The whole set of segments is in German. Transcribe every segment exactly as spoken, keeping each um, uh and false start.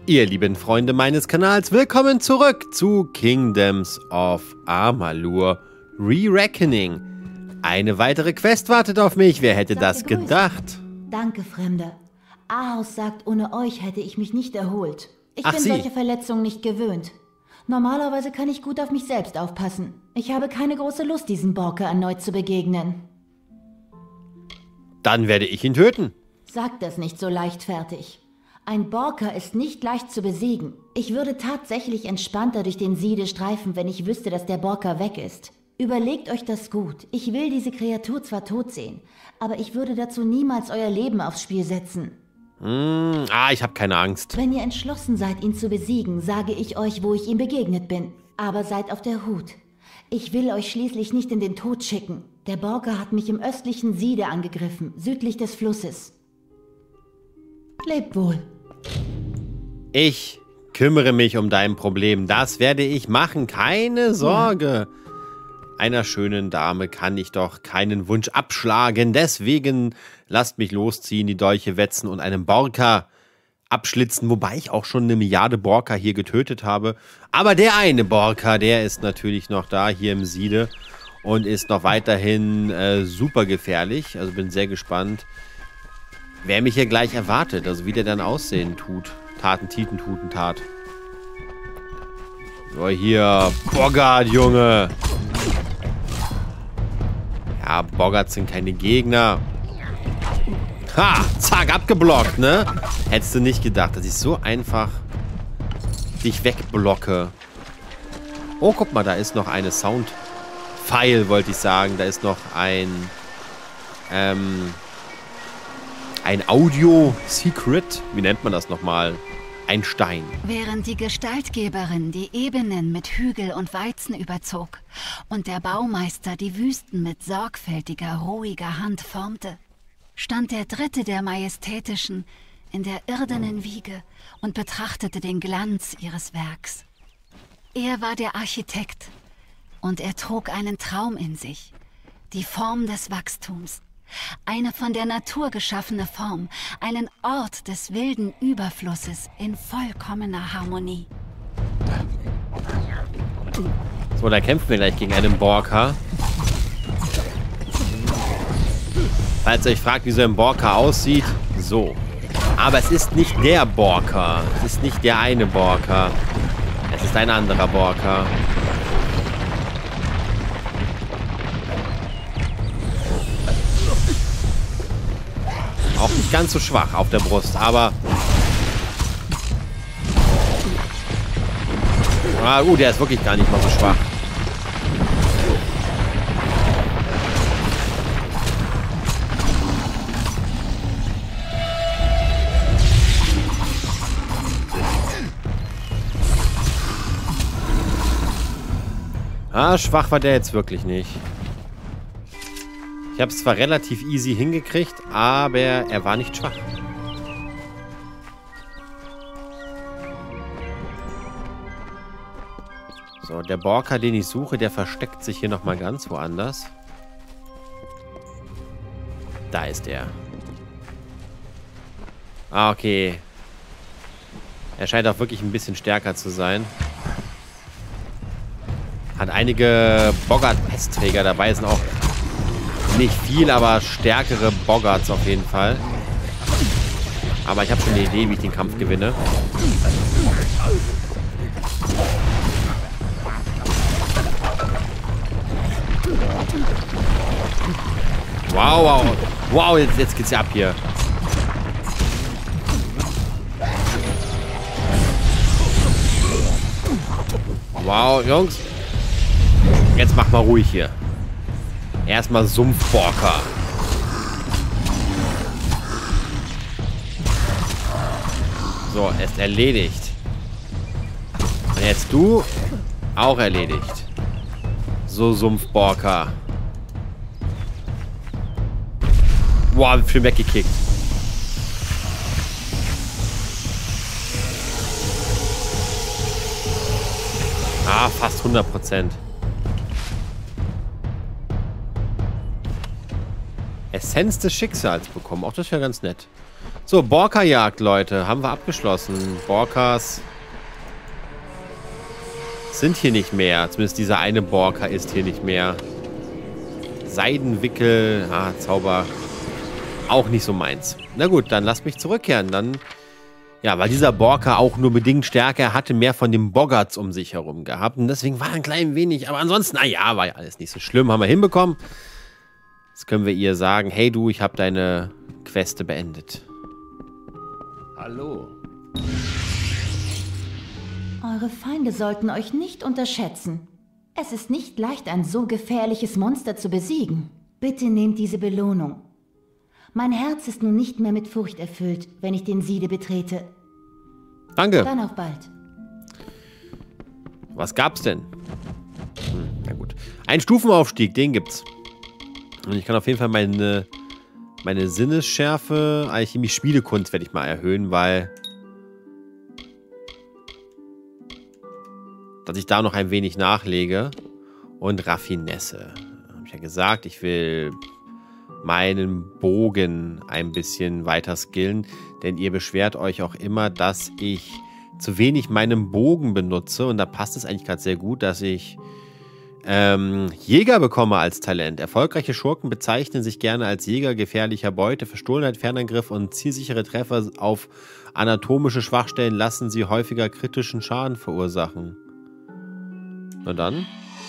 Ihr lieben Freunde meines Kanals, willkommen zurück zu Kingdoms of Amalur Re-Reckoning. Eine weitere Quest wartet auf mich, wer hätte das gedacht? Danke, Fremder. Ahaus sagt, ohne euch hätte ich mich nicht erholt. Ich Ach, bin Sie. solche Verletzungen nicht gewöhnt. Normalerweise kann ich gut auf mich selbst aufpassen. Ich habe keine große Lust, diesem Borker erneut zu begegnen. Dann werde ich ihn töten. Sagt das nicht so leichtfertig. Ein Borker ist nicht leicht zu besiegen. Ich würde tatsächlich entspannter durch den Siede streifen, wenn ich wüsste, dass der Borker weg ist. Überlegt euch das gut. Ich will diese Kreatur zwar tot sehen, aber ich würde dazu niemals euer Leben aufs Spiel setzen. Hm, ah, ich habe keine Angst. Wenn ihr entschlossen seid, ihn zu besiegen, sage ich euch, wo ich ihm begegnet bin. Aber seid auf der Hut. Ich will euch schließlich nicht in den Tod schicken. Der Borker hat mich im östlichen Siede angegriffen, südlich des Flusses. Lebt wohl. Ich kümmere mich um dein Problem. Das werde ich machen. Keine Sorge. Einer schönen Dame kann ich doch keinen Wunsch abschlagen. Deswegen lasst mich losziehen, die Dolche wetzen und einen Borka abschlitzen. Wobei ich auch schon eine Milliarde Borka hier getötet habe. Aber der eine Borka, der ist natürlich noch da hier im Siede und ist noch weiterhin äh, super gefährlich. Also bin sehr gespannt, wer mich hier gleich erwartet. Also wie der dann aussehen tut. Taten, Titen, Tuten, Tat. So, hier. Boggart, Junge. Ja, Boggarts sind keine Gegner. Ha! Zack, abgeblockt, ne? Hättest du nicht gedacht, dass ich so einfach dich wegblocke. Oh, guck mal, da ist noch eine Sound-File, wollte ich sagen. Da ist noch ein... Ähm... Ein Audio-Secret. Wie nennt man das nochmal? Ein Stein. Während die Gestaltgeberin die Ebenen mit Hügel und Weizen überzog und der Baumeister die Wüsten mit sorgfältiger, ruhiger Hand formte, stand der Dritte der Majestätischen in der irdenen Wiege und betrachtete den Glanz ihres Werks. Er war der Architekt und er trug einen Traum in sich, die Form des Wachstums. Eine von der Natur geschaffene Form, einen Ort des wilden Überflusses in vollkommener Harmonie. So, da kämpfen wir gleich gegen einen Borka. Falls ihr euch fragt, wie so ein Borka aussieht, so. Aber es ist nicht der Borka. Es ist nicht der eine Borka. Es ist ein anderer Borka. Auch nicht ganz so schwach auf der Brust, aber... Ah, gut, der ist wirklich gar nicht mal so schwach. Ah, schwach war der jetzt wirklich nicht. Ich habe es zwar relativ easy hingekriegt, aber er war nicht schwach. So, der Borka, den ich suche, der versteckt sich hier nochmal ganz woanders. Da ist er. Ah, okay. Er scheint auch wirklich ein bisschen stärker zu sein. Hat einige Boggart-Pestträger dabei, sind auch nicht viel, aber stärkere Boggarts auf jeden Fall. Aber ich habe schon eine Idee, wie ich den Kampf gewinne. Wow, wow. Wow, jetzt, jetzt geht's ja ab hier. Wow, Jungs. Jetzt mach mal ruhig hier. Erstmal Sumpfborka. So, er ist erledigt. Und jetzt du auch erledigt. So, Sumpfborka. Wow, schön weggekickt. Ah, fast hundert Prozent. Essenz des Schicksals bekommen. Auch das wäre ganz nett. So, Borka-Jagd, Leute. Haben wir abgeschlossen. Borkas sind hier nicht mehr. Zumindest dieser eine Borka ist hier nicht mehr. Seidenwickel, ah, Zauber, auch nicht so meins. Na gut, dann lasst mich zurückkehren. Dann, ja, weil dieser Borka auch nur bedingt Stärke, er hatte mehr von dem Boggarts um sich herum gehabt. Und deswegen war er ein klein wenig, aber ansonsten, naja, war ja alles nicht so schlimm. Haben wir hinbekommen. Jetzt können wir ihr sagen, hey du, ich habe deine Queste beendet. Hallo. Eure Feinde sollten euch nicht unterschätzen. Es ist nicht leicht, ein so gefährliches Monster zu besiegen. Bitte nehmt diese Belohnung. Mein Herz ist nun nicht mehr mit Furcht erfüllt, wenn ich den Siede betrete. Danke. Dann auf bald. Was gab's denn? Hm, na gut. Ein Stufenaufstieg, den gibt's. Und ich kann auf jeden Fall meine, meine Sinnesschärfe, Alchemie, Schmiedekunst werde ich mal erhöhen, weil dass ich da noch ein wenig nachlege. Und Raffinesse. Habe ich ja gesagt, ich will meinen Bogen ein bisschen weiter skillen, denn ihr beschwert euch auch immer, dass ich zu wenig meinen Bogen benutze und da passt es eigentlich gerade sehr gut, dass ich ähm, Jäger bekomme als Talent. Erfolgreiche Schurken bezeichnen sich gerne als Jäger gefährlicher Beute. Verstohlenheit, Fernangriff und zielsichere Treffer auf anatomische Schwachstellen lassen sie häufiger kritischen Schaden verursachen. Na dann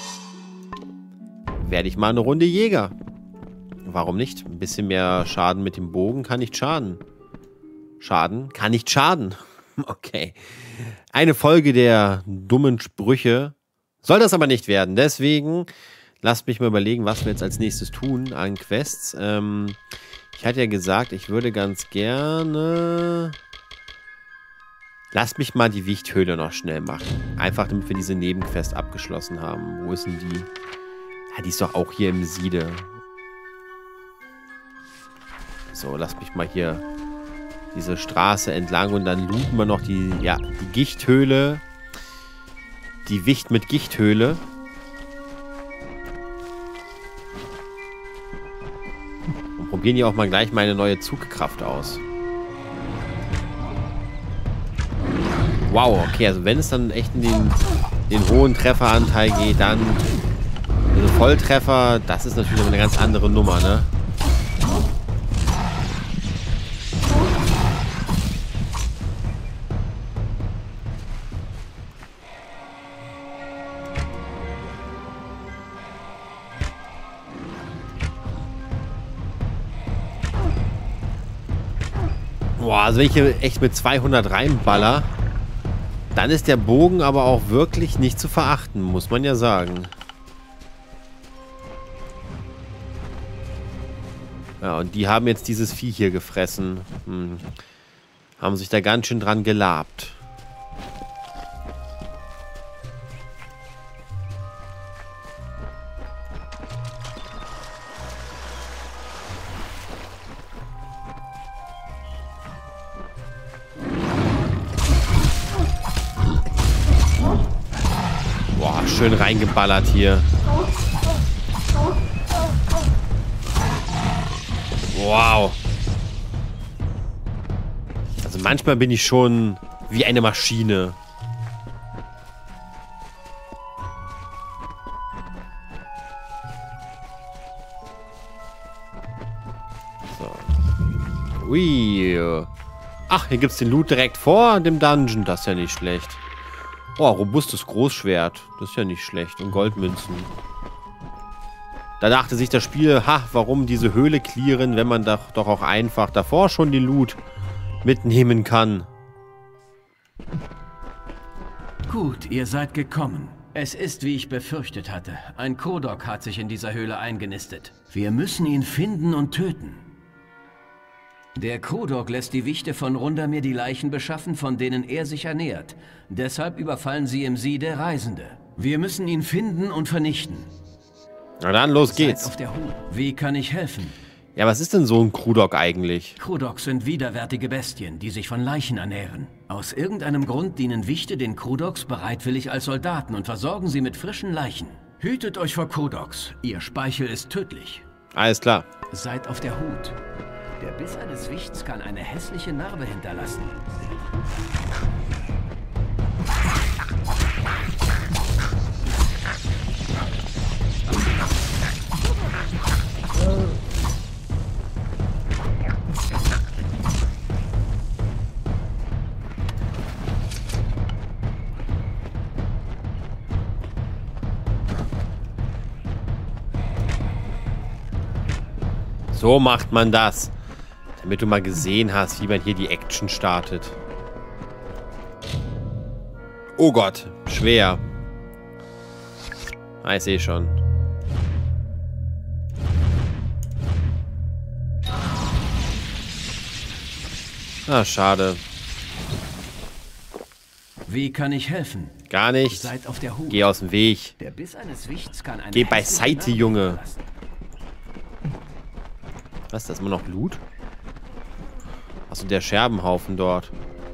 werde ich mal eine Runde Jäger. Warum nicht? Ein bisschen mehr Schaden mit dem Bogen kann nicht schaden. Schaden kann nicht schaden. Okay. Eine Folge der dummen Sprüche soll das aber nicht werden. Deswegen lasst mich mal überlegen, was wir jetzt als nächstes tun an Quests. Ähm, ich hatte ja gesagt, ich würde ganz gerne... Lasst mich mal die Wichthöhle noch schnell machen. Einfach, damit wir diese Nebenquest abgeschlossen haben. Wo ist denn die? Ja, die ist doch auch hier im Siede. So, lasst mich mal hier diese Straße entlang und dann looten wir noch die, ja, die Gichthöhle. Die Wicht mit Gichthöhle. Und probieren hier auch mal gleich meine neue Zugkraft aus. Wow, okay, also wenn es dann echt in den, den hohen Trefferanteil geht, dann also Volltreffer, das ist natürlich eine ganz andere Nummer, ne? Boah, also wenn ich hier echt mit zweihundert reinballer, dann ist der Bogen aber auch wirklich nicht zu verachten, muss man ja sagen. Ja, und die haben jetzt dieses Vieh hier gefressen. Hm. Haben sich da ganz schön dran gelabt. Schön reingeballert hier. Wow. Also manchmal bin ich schon wie eine Maschine. So. Ui. Ach, hier gibt es den Loot direkt vor dem Dungeon. Das ist ja nicht schlecht. Oh, robustes Großschwert. Das ist ja nicht schlecht. Und Goldmünzen. Da dachte sich das Spiel, ha, warum diese Höhle clearen, wenn man doch, doch auch einfach davor schon den Loot mitnehmen kann. Gut, ihr seid gekommen. Es ist, wie ich befürchtet hatte. Ein Kodok hat sich in dieser Höhle eingenistet. Wir müssen ihn finden und töten. Der Kodok lässt die Wichte von Rundamir die Leichen beschaffen, von denen er sich ernährt. Deshalb überfallen sie im Siede Reisende. Wir müssen ihn finden und vernichten. Na dann, los geht's. Seid auf der Hut. Wie kann ich helfen? Ja, was ist denn so ein Krudok eigentlich? Krudoks sind widerwärtige Bestien, die sich von Leichen ernähren. Aus irgendeinem Grund dienen Wichte den Krudoks bereitwillig als Soldaten und versorgen sie mit frischen Leichen. Hütet euch vor Krudoks. Ihr Speichel ist tödlich. Alles klar. Seid auf der Hut. Der Biss eines Wichts kann eine hässliche Narbe hinterlassen. So macht man das. Damit du mal gesehen hast, wie man hier die Action startet. Oh Gott, schwer. Ah, ich sehe schon. Ah, schade. Wie kann ich helfen? Gar nicht. Seid auf der Hut. Geh aus dem Weg. Der Biss eines Wichts kann eine Geh hässliche beiseite, Narbe Junge. hinterlassen. Was, da ist immer noch Loot? Achso, der Scherbenhaufen dort.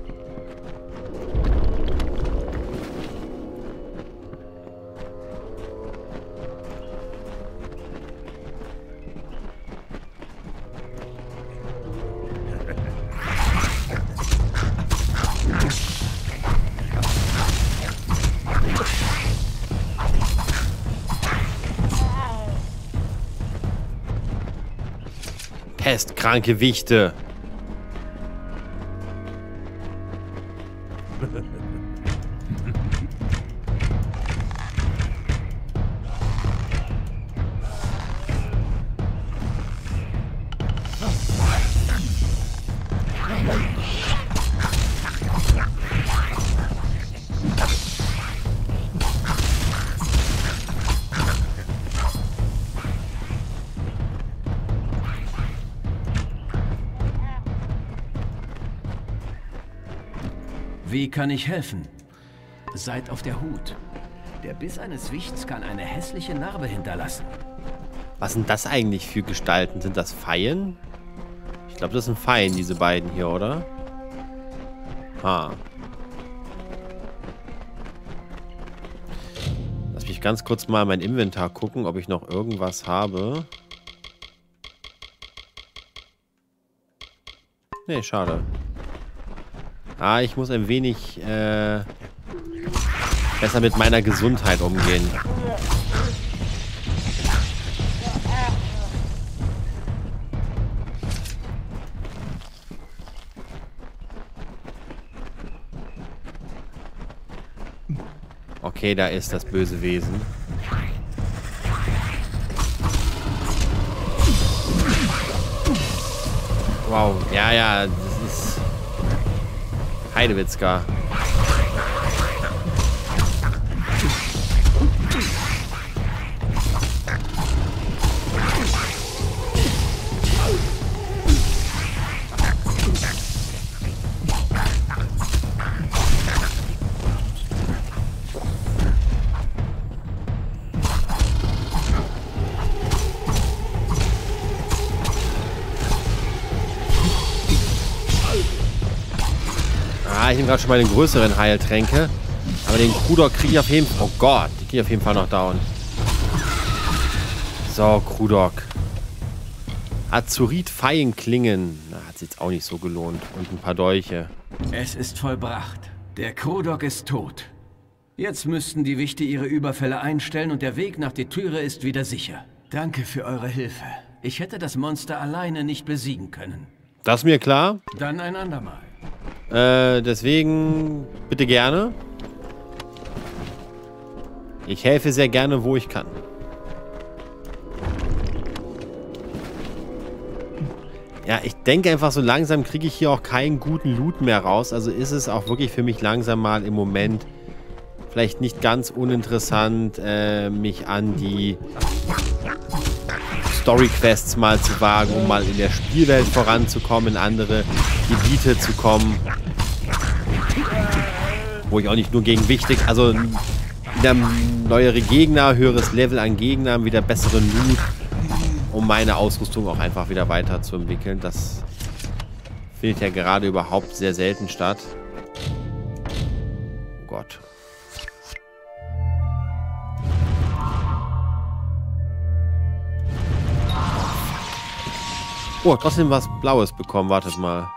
Pestkranke Wichte. Wie kann ich helfen? Seid auf der Hut. Der Biss eines Wichts kann eine hässliche Narbe hinterlassen. Was sind das eigentlich für Gestalten? Sind das Feien? Ich glaube, das sind Feien, diese beiden hier, oder? Ha. Lass mich ganz kurz mal in mein Inventar gucken, ob ich noch irgendwas habe. Nee, schade. Ah, ich muss ein wenig äh, besser mit meiner Gesundheit umgehen. Okay, da ist das böse Wesen. Wow, ja, ja, das ist Heidewitzka. Ich nehme gerade schon meine größeren Heiltränke. Aber den Krudok kriege ich auf jeden Fall... Oh Gott, die kriege ich auf jeden Fall noch down. So, Krudok. Azurit Feienklingen. Na, hat sich jetzt auch nicht so gelohnt. Und ein paar Dolche. Es ist vollbracht. Der Krudok ist tot. Jetzt müssten die Wichte ihre Überfälle einstellen und der Weg nach der Türe ist wieder sicher. Danke für eure Hilfe. Ich hätte das Monster alleine nicht besiegen können. Das ist mir klar. Dann ein andermal. Äh, deswegen bitte gerne. Ich helfe sehr gerne, wo ich kann. Ja, ich denke einfach, so langsam kriege ich hier auch keinen guten Loot mehr raus. Also ist es auch wirklich für mich langsam mal im Moment vielleicht nicht ganz uninteressant, äh, mich an die Story-Quests mal zu wagen, um mal in der Spielwelt voranzukommen, in andere Gebiete zu kommen. Wo ich auch nicht nur gegen wichtig, also wieder neuere Gegner, höheres Level an Gegnern, wieder besseren Loot, um meine Ausrüstung auch einfach wieder weiterzuentwickeln. Das findet ja gerade überhaupt sehr selten statt. Oh Gott. Oh, trotzdem was Blaues bekommen. Wartet mal.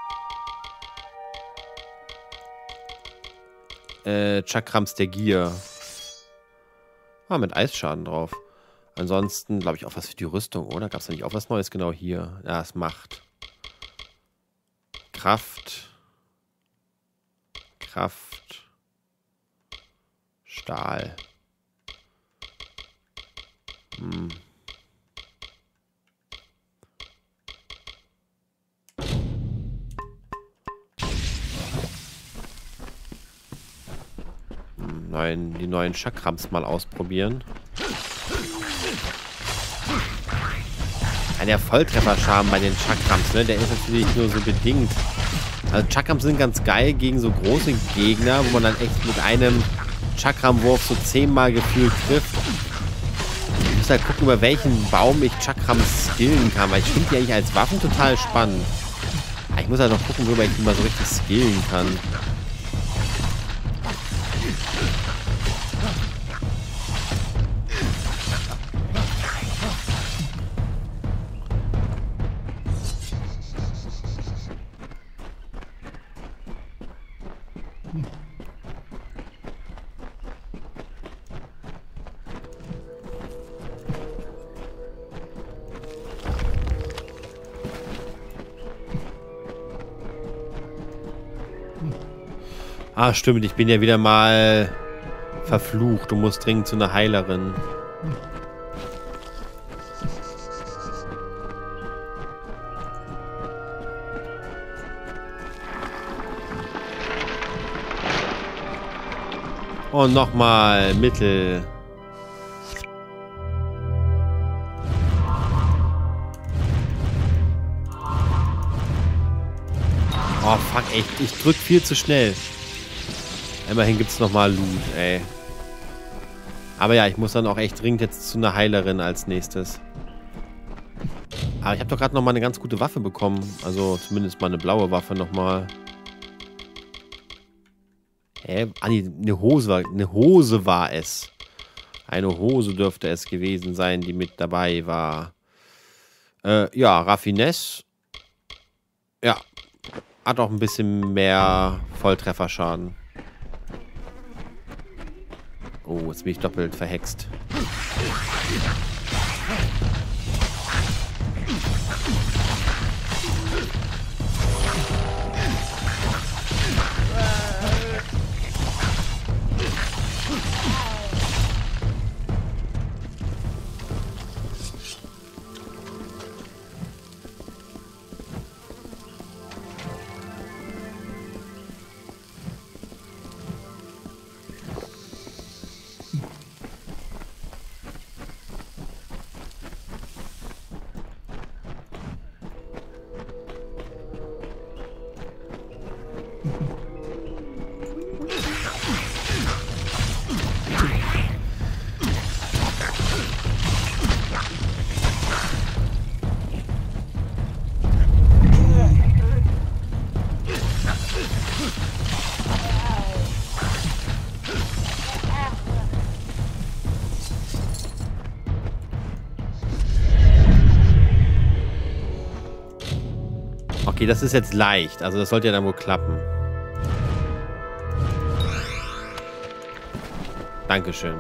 Äh, Chakrams der Gier. Ah, mit Eisschaden drauf. Ansonsten, glaube ich, auch was für die Rüstung, oder? Gab es da nicht auch was Neues genau hier? Ja, es macht. Kraft. Kraft. Stahl. Hm. Neuen, die neuen Chakrams mal ausprobieren. Ja, der Volltrefferschaden bei den Chakrams, ne, der ist natürlich nur so bedingt. Also Chakrams sind ganz geil gegen so große Gegner, wo man dann echt mit einem Chakramwurf so zehnmal gefühlt trifft. Ich muss halt gucken, über welchen Baum ich Chakrams skillen kann, weil ich finde die eigentlich als Waffen total spannend. Aber ich muss halt noch gucken, worüber ich die mal so richtig skillen kann. Ah, stimmt. Ich bin ja wieder mal verflucht. Du musst dringend zu einer Heilerin. Und nochmal Mittel. Oh, fuck, echt. Ich drück viel zu schnell. Immerhin gibt es nochmal Loot, ey. Aber ja, ich muss dann auch echt dringend jetzt zu einer Heilerin als nächstes. Aber ich habe doch gerade nochmal eine ganz gute Waffe bekommen. Also zumindest mal eine blaue Waffe nochmal. Hä? Ah, nee, eine Hose war, eine Hose war es. Eine Hose dürfte es gewesen sein, die mit dabei war. Äh, ja, Raffinesse. Ja. Hat auch ein bisschen mehr Volltrefferschaden. Oh, jetzt bin ich doppelt verhext. Okay, das ist jetzt leicht. Also das sollte ja dann wohl klappen. Dankeschön.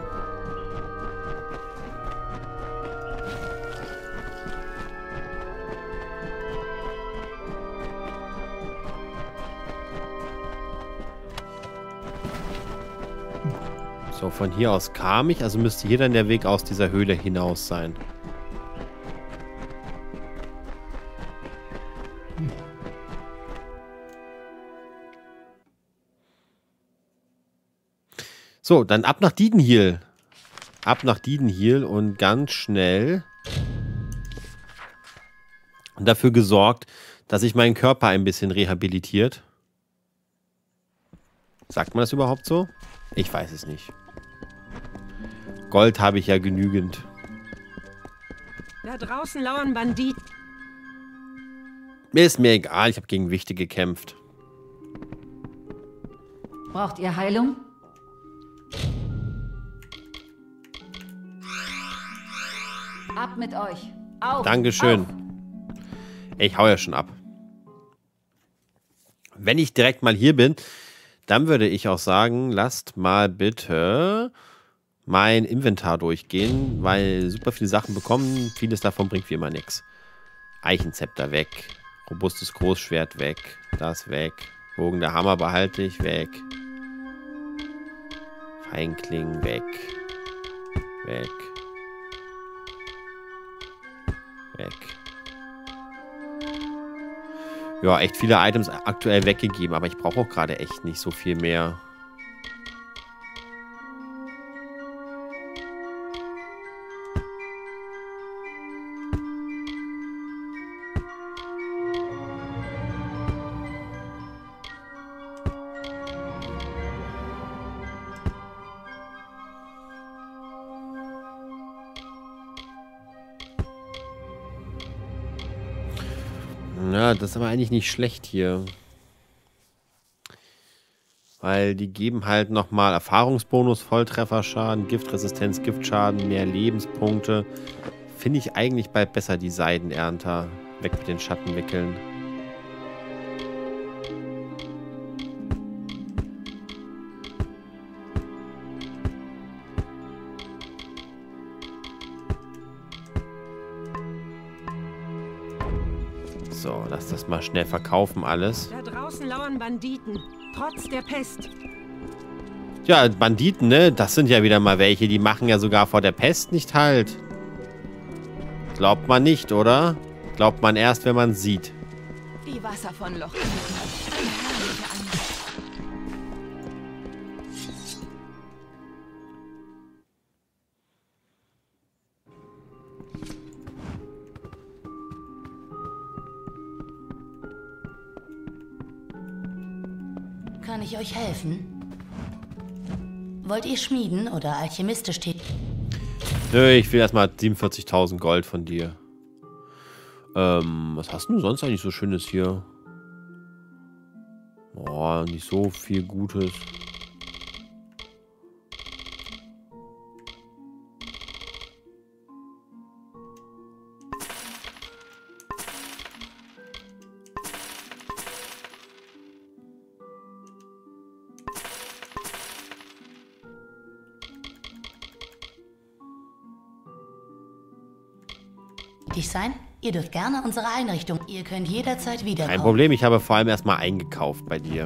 So, von hier aus kam ich. Also müsste hier dann der Weg aus dieser Höhle hinaus sein. So, dann ab nach Diedenhiel. Ab nach Diedenhiel und ganz schnell dafür gesorgt, dass sich mein Körper ein bisschen rehabilitiert. Sagt man das überhaupt so? Ich weiß es nicht. Gold habe ich ja genügend. Da draußen lauern Banditen. Mir ist mir egal, ich habe gegen Wichte gekämpft. Braucht ihr Heilung? Ab mit euch. Auf, Dankeschön. auf. Ich hau ja schon ab. Wenn ich direkt mal hier bin, dann würde ich auch sagen, lasst mal bitte mein Inventar durchgehen, weil super viele Sachen bekommen, vieles davon bringt wie immer nichts. Eichenzepter weg, robustes Großschwert weg, das weg, Bogen der Hammer behalte ich weg, Feinklingen weg, weg, weg. Ja, echt viele Items aktuell weggegeben, aber ich brauche auch gerade echt nicht so viel mehr. Ja, das ist aber eigentlich nicht schlecht hier. Weil die geben halt nochmal Erfahrungsbonus, Volltrefferschaden, Giftresistenz, Giftschaden, mehr Lebenspunkte. Finde ich eigentlich bald besser, die Seidenernter. Weg mit den Schattenwickeln. So, lass das mal schnell verkaufen alles. Da draußen lauern Banditen, trotz der Pest. Ja, Banditen, ne? Das sind ja wieder mal welche, die machen ja sogar vor der Pest nicht halt. Glaubt man nicht, oder? Glaubt man erst, wenn man sieht. Die Wasser von Loch. Kann ich euch helfen? Wollt ihr schmieden oder alchemistisch tätig? Nö, ich will erstmal siebenundvierzigtausend Gold von dir. Ähm, was hast du sonst eigentlich so Schönes hier? Boah, nicht so viel Gutes. sein? Ihr dürft gerne unsere Einrichtung. Ihr könnt jederzeit wiederkommen. Kein Problem, ich habe vor allem erstmal eingekauft bei dir.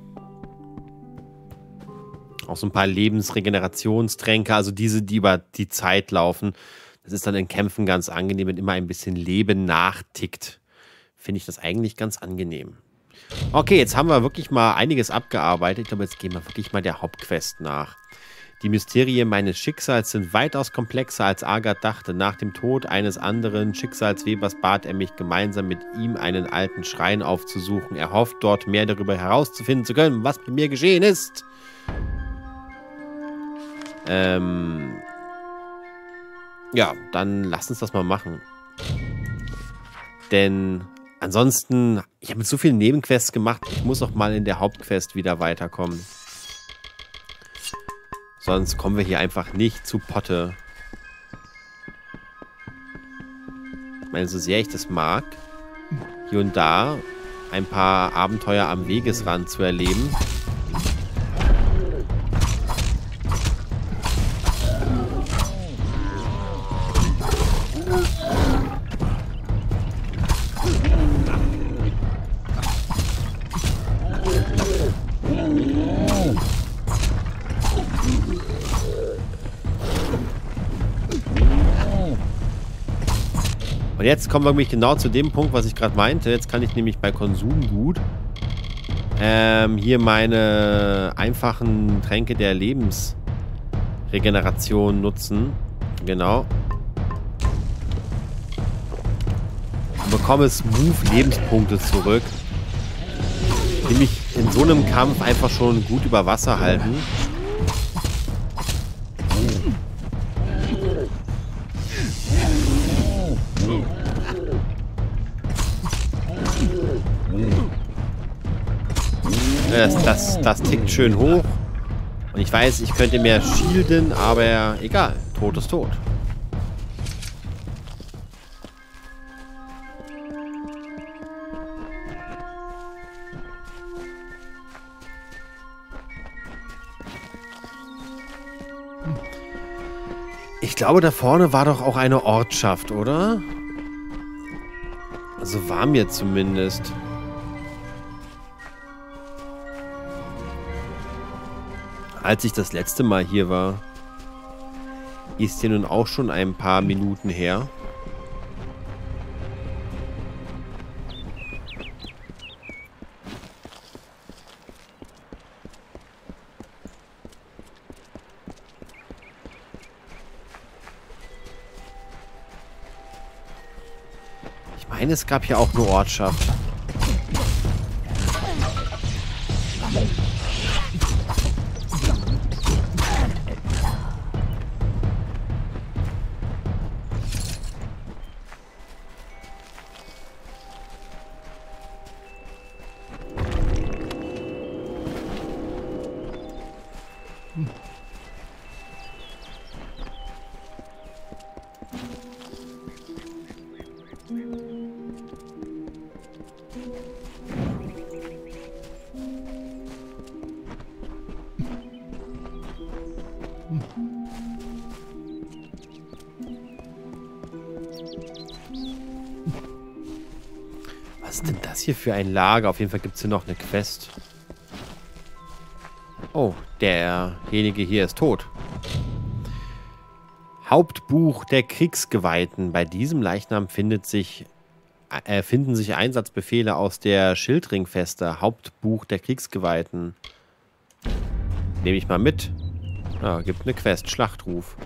Auch so ein paar Lebensregenerationstränke, also diese, die über die Zeit laufen. Das ist dann in Kämpfen ganz angenehm, wenn immer ein bisschen Leben nachtickt. Finde ich das eigentlich ganz angenehm. Okay, jetzt haben wir wirklich mal einiges abgearbeitet. Ich glaube, jetzt gehen wir wirklich mal der Hauptquest nach. Die Mysterien meines Schicksals sind weitaus komplexer, als Agat dachte. Nach dem Tod eines anderen Schicksalswebers bat er mich, gemeinsam mit ihm einen alten Schrein aufzusuchen. Er hofft, dort mehr darüber herauszufinden zu können, was mit mir geschehen ist. Ähm... Ja, dann lass uns das mal machen. Denn ansonsten, ich habe mit so vielen Nebenquests gemacht, ich muss auch mal in der Hauptquest wieder weiterkommen. Sonst kommen wir hier einfach nicht zu Potte. Ich meine, so sehr ich das mag, hier und da ein paar Abenteuer am Wegesrand zu erleben. Und jetzt kommen wir nämlich genau zu dem Punkt, was ich gerade meinte. Jetzt kann ich nämlich bei Konsumgut ähm, hier meine einfachen Tränke der Lebensregeneration nutzen. Genau. Und bekomme smooth Lebenspunkte zurück, die mich in so einem Kampf einfach schon gut über Wasser halten. Das, das, das tickt schön hoch. Und ich weiß, ich könnte mehr shielden, aber egal. Tod ist tot. Ich glaube, da vorne war doch auch eine Ortschaft, oder? Also war mir zumindest. Als ich das letzte Mal hier war. Ist ja nun auch schon ein paar Minuten her. Ich meine, es gab hier auch eine Ortschaft. Was ist denn das hier für ein Lager? Auf jeden Fall gibt es hier noch eine Quest. Oh, derjenige hier ist tot. Hauptbuch der Kriegsgeweihten. Bei diesem Leichnam findet sich, äh, finden sich Einsatzbefehle aus der Schildringfeste. Hauptbuch der Kriegsgeweihten. Nehme ich mal mit. Ah, gibt eine Quest. Schlachtruf.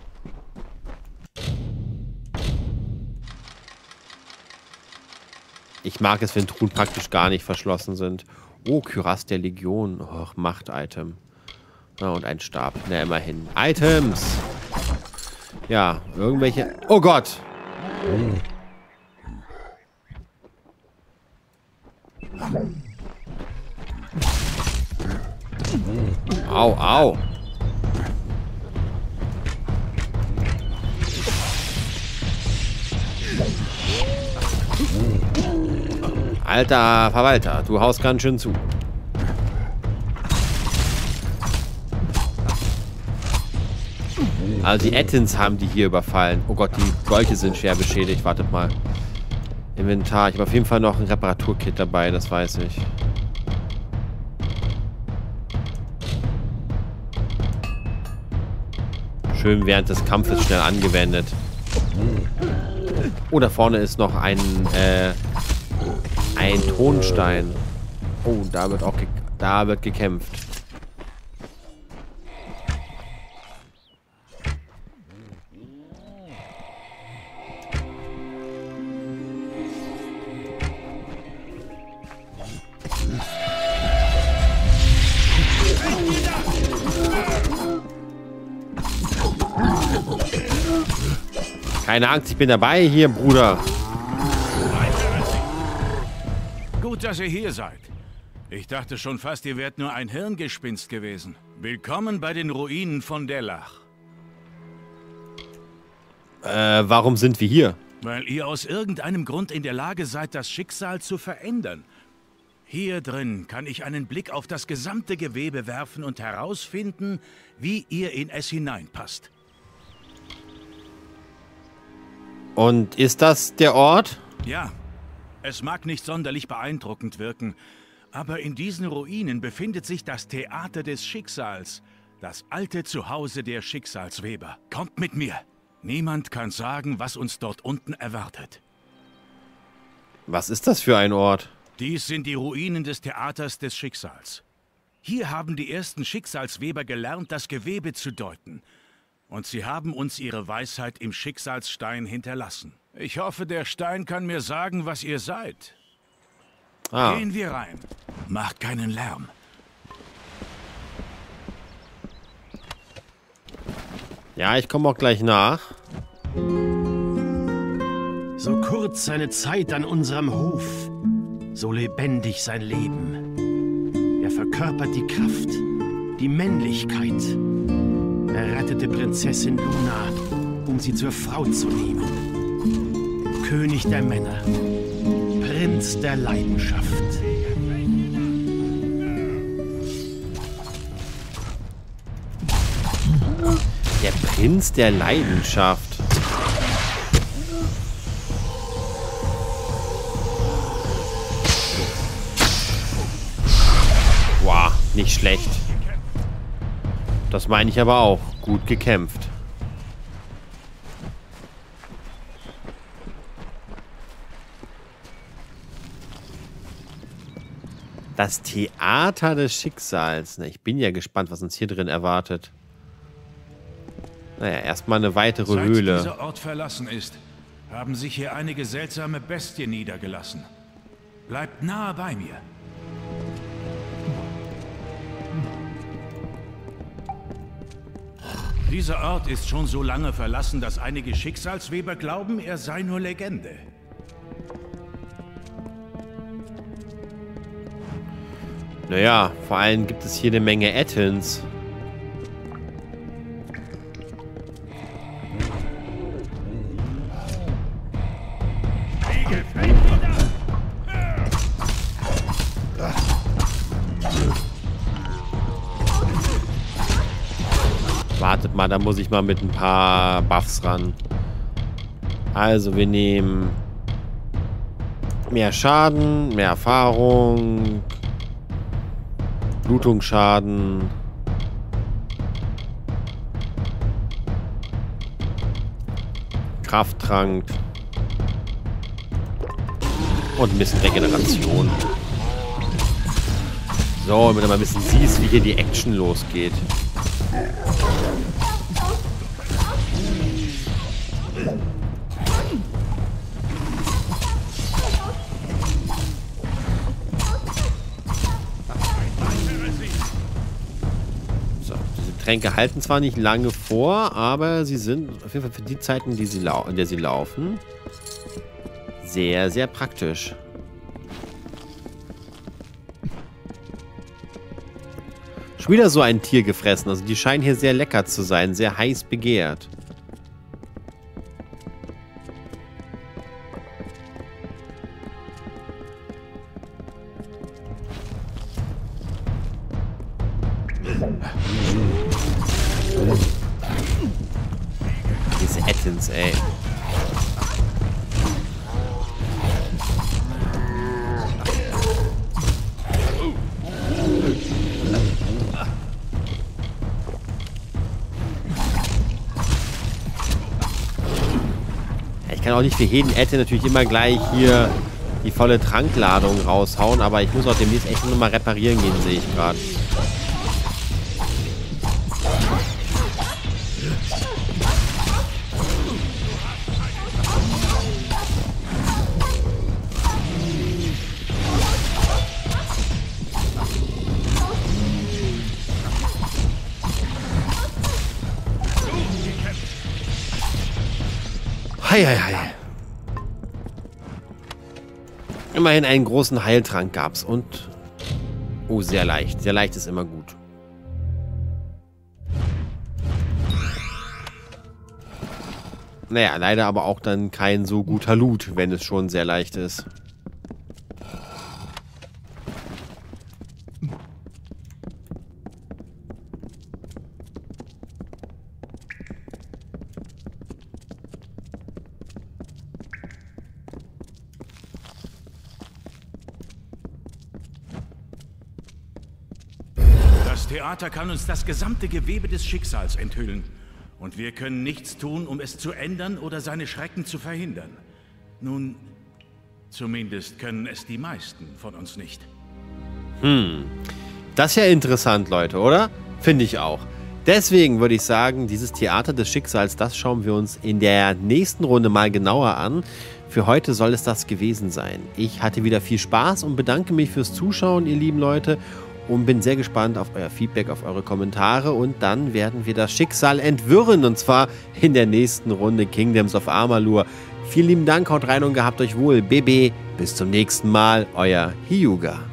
Ich mag es, wenn Truhen praktisch gar nicht verschlossen sind. Oh, Kyrass der Legion. Och, Macht-Item. Ja, und ein Stab. Na, immerhin. Items! Ja, irgendwelche... Oh Gott! Au, au! Alter Verwalter, du haust ganz schön zu. Also die Ettins haben die hier überfallen. Oh Gott, die Dolche sind schwer beschädigt. Wartet mal. Inventar. Ich habe auf jeden Fall noch ein Reparaturkit dabei, das weiß ich. Schön während des Kampfes schnell angewendet. Oh, da vorne ist noch ein, äh, ein Tonstein. Oh, da wird auch ge da wird gekämpft. Keine Angst, ich bin dabei hier, Bruder. Gut, dass ihr hier seid. Ich dachte schon fast, ihr wärt nur ein Hirngespinst gewesen. Willkommen bei den Ruinen von Delach. Äh, warum sind wir hier? Weil ihr aus irgendeinem Grund in der Lage seid, das Schicksal zu verändern. Hier drin kann ich einen Blick auf das gesamte Gewebe werfen und herausfinden, wie ihr in es hineinpasst. Und ist das der Ort? Ja, es mag nicht sonderlich beeindruckend wirken, aber in diesen Ruinen befindet sich das Theater des Schicksals, das alte Zuhause der Schicksalsweber. Kommt mit mir. Niemand kann sagen, was uns dort unten erwartet. Was ist das für ein Ort? Dies sind die Ruinen des Theaters des Schicksals. Hier haben die ersten Schicksalsweber gelernt, das Gewebe zu deuten. Und sie haben uns ihre Weisheit im Schicksalsstein hinterlassen. Ich hoffe, der Stein kann mir sagen, was ihr seid. Ah. Gehen wir rein. Macht keinen Lärm. Ja, ich komme auch gleich nach. So kurz seine Zeit an unserem Hof, so lebendig sein Leben. Er verkörpert die Kraft, die Männlichkeit. Er rettete Prinzessin Luna, um sie zur Frau zu nehmen. König der Männer, Prinz der Leidenschaft. Der Prinz der Leidenschaft. Wow, nicht schlecht. Das meine ich aber auch. Gut gekämpft. Das Theater des Schicksals. Na, ich bin ja gespannt, was uns hier drin erwartet. Naja, erstmal eine weitere Seit Höhle. dieser Ort verlassen ist, haben sich hier einige seltsame Bestien niedergelassen. Bleibt nahe bei mir. Dieser Ort ist schon so lange verlassen, dass einige Schicksalsweber glauben, er sei nur Legende. Naja, vor allem gibt es hier eine Menge Ettins. Wartet mal, da muss ich mal mit ein paar Buffs ran. Also, wir nehmen mehr Schaden, mehr Erfahrung, Blutungsschaden, Krafttrank und ein bisschen Regeneration. So, damit du mal ein bisschen siehst, wie hier die Action losgeht. So, diese Tränke halten zwar nicht lange vor, aber sie sind auf jeden Fall für die Zeiten, die sie lau in der sie laufen, sehr, sehr praktisch. Schon wieder so ein Tier gefressen. Also die scheinen hier sehr lecker zu sein, sehr heiß begehrt. Diese Ettins, ey. Ich kann auch nicht für jeden Ette natürlich immer gleich hier die volle Trankladung raushauen, aber ich muss auch demnächst echt nur mal reparieren gehen, sehe ich gerade. Heieiei. Immerhin einen großen Heiltrank gab's und... Oh, sehr leicht. Sehr leicht ist immer gut. Naja, leider aber auch dann kein so guter Loot, wenn es schon sehr leicht ist. Das Theater kann uns das gesamte Gewebe des Schicksals enthüllen. Und wir können nichts tun, um es zu ändern oder seine Schrecken zu verhindern. Nun, zumindest können es die meisten von uns nicht. Hm, das ist ja interessant, Leute, oder? Finde ich auch. Deswegen würde ich sagen, dieses Theater des Schicksals, das schauen wir uns in der nächsten Runde mal genauer an. Für heute soll es das gewesen sein. Ich hatte wieder viel Spaß und bedanke mich fürs Zuschauen, ihr lieben Leute. Und bin sehr gespannt auf euer Feedback, auf eure Kommentare. Und dann werden wir das Schicksal entwirren. Und zwar in der nächsten Runde Kingdoms of Amalur. Vielen lieben Dank, haut rein und gehabt euch wohl. B B, bis zum nächsten Mal, euer Hyuga.